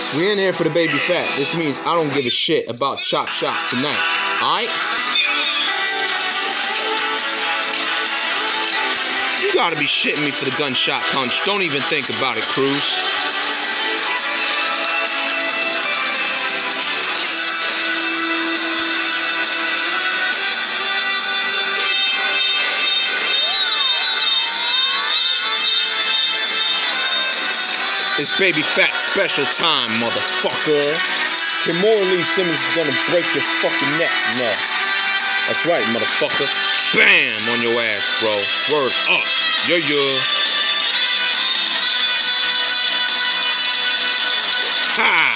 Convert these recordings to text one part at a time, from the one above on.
We in here for the baby fat. This means I don't give a shit about Chop Shop tonight. Alright? You gotta be shitting me for the gunshot punch. Don't even think about it, Cruz. It's baby fat special time, motherfucker. Kimora Lee Simmons is gonna break your fucking neck, no. That's right, motherfucker. Bam on your ass, bro. Word up. Yeah. Ha!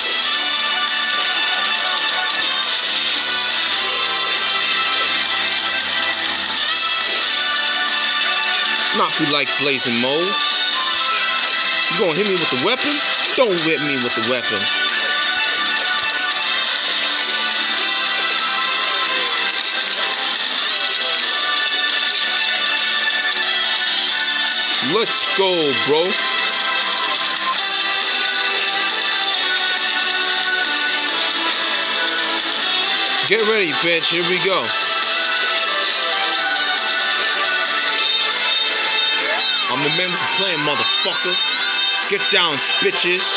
Not be like Blazing Mo. You gonna hit me with the weapon? Don't hit me with the weapon. Let's go, bro. Get ready, bitch. Here we go. I'm the man with the plan, motherfucker. Get down, bitches.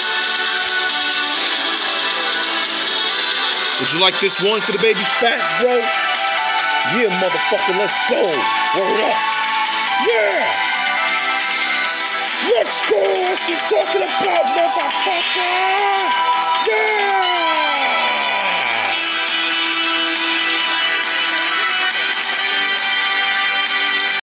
Would you like this one for the baby fat, bro? Yeah, motherfucker, let's go. Word up. Yeah. Let's go. What you talking about, motherfucker? Yeah.